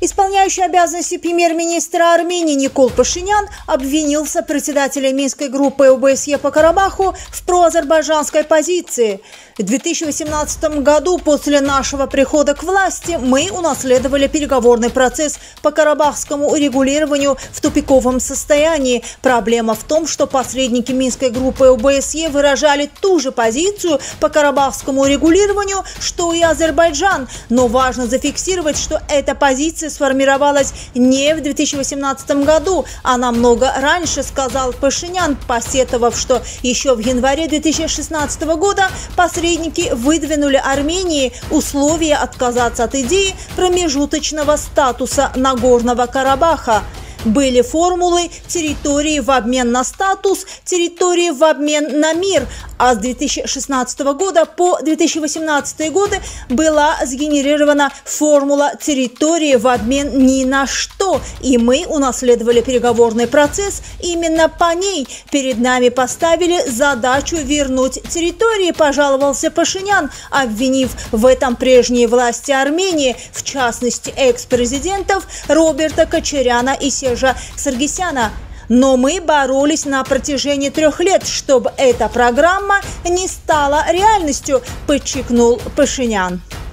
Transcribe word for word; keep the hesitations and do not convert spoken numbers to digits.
Исполняющий обязанности премьер-министра Армении Никол Пашинян обвинил сопредседателя Минской группы ОБСЕ по Карабаху в проазербайджанской позиции. В две тысячи восемнадцатом году, после нашего прихода к власти, мы унаследовали переговорный процесс по карабахскому урегулированию в тупиковом состоянии. Проблема в том, что посредники Минской группы ОБСЕ выражали ту же позицию по карабахскому урегулированию, что и Азербайджан. Но важно зафиксировать, что эта позиция сформировалась не в две тысячи восемнадцатом году, а намного раньше, сказал Пашинян, посетовав, что еще в январе две тысячи шестнадцатого года посредники выдвинули Армении условия отказаться от идеи промежуточного статуса Нагорного Карабаха. Были формулы территории в обмен на статус, территории в обмен на мир. А с две тысячи шестнадцатого года по две тысячи восемнадцатый годы была сгенерирована формула территории в обмен ни на что. И мы унаследовали переговорный процесс именно по ней. Перед нами поставили задачу вернуть территории, пожаловался Пашинян, обвинив в этом прежние власти Армении, в частности экс-президентов Роберта Кочаряна и Сержа Саргисяна. Но мы боролись на протяжении трех лет, чтобы эта программа не стала реальностью, подчеркнул Пашинян.